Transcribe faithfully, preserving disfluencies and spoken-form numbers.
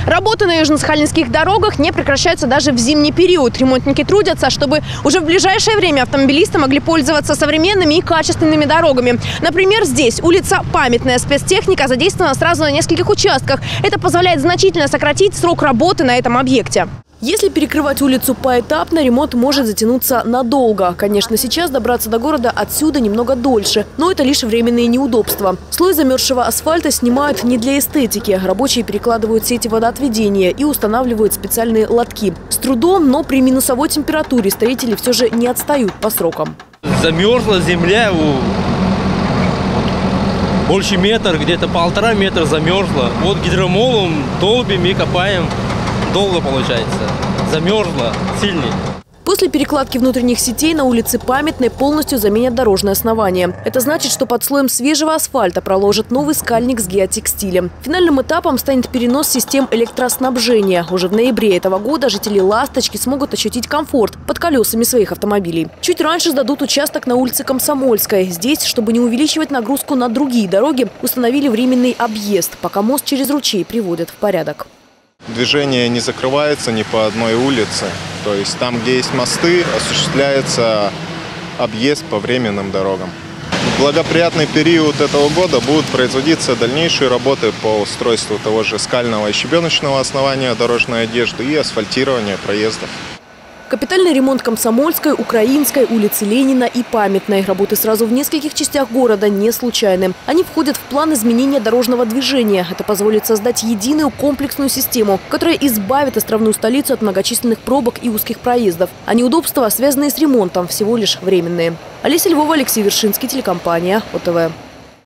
Работы на южно-сахалинских дорогах не прекращаются даже в зимний период. Ремонтники трудятся, чтобы уже в ближайшее время автомобилисты могли пользоваться современными и качественными дорогами. Например, здесь улица Памятная. Спецтехника задействована сразу на нескольких участках. Это позволяет значительно сократить срок работы на этом объекте. Если перекрывать улицу поэтапно, ремонт может затянуться надолго. Конечно, сейчас добраться до города отсюда немного дольше, но это лишь временные неудобства. Слой замерзшего асфальта снимают не для эстетики. Рабочие перекладывают сети водоотведения и устанавливают специальные лотки. С трудом, но при минусовой температуре строители все же не отстают по срокам. Замерзла земля, больше метра, где-то полтора метра замерзла. Вот гидромолом долбим и копаем. Долго получается. Замерзла сильнее. После перекладки внутренних сетей на улице Памятной полностью заменят дорожное основание. Это значит, что под слоем свежего асфальта проложат новый скальник с геотекстилем. Финальным этапом станет перенос систем электроснабжения. Уже в ноябре этого года жители Ласточки смогут ощутить комфорт под колесами своих автомобилей. Чуть раньше сдадут участок на улице Комсомольской. Здесь, чтобы не увеличивать нагрузку на другие дороги, установили временный объезд, пока мост через ручей приводят в порядок. Движение не закрывается ни по одной улице. То есть там, где есть мосты, осуществляется объезд по временным дорогам. В благоприятный период этого года будут производиться дальнейшие работы по устройству того же скального и щебеночного основания дорожной одежды и асфальтирования проездов. Капитальный ремонт Комсомольской, Украинской, улицы Ленина и Памятной. Работы сразу в нескольких частях города не случайны. Они входят в план изменения дорожного движения. Это позволит создать единую комплексную систему, которая избавит островную столицу от многочисленных пробок и узких проездов. А неудобства, связанные с ремонтом, всего лишь временные. Олеся Львова, Алексей Вершинский, телекомпания О Тэ Вэ.